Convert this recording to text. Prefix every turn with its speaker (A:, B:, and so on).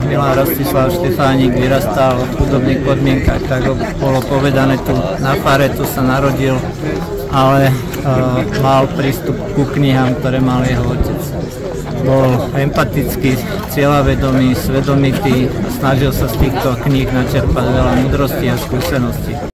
A: Milan Rostislav Štefánik vyrastal v chudobných podmienkach, tak bolo povedané, tu na fare, tu sa narodil, ale mal prístup ku knihám, ktoré mal jeho otec. Bol empatický, cieľavedomý, svedomitý a snažil sa z týchto kníh načerpať veľa múdrosti a skúseností.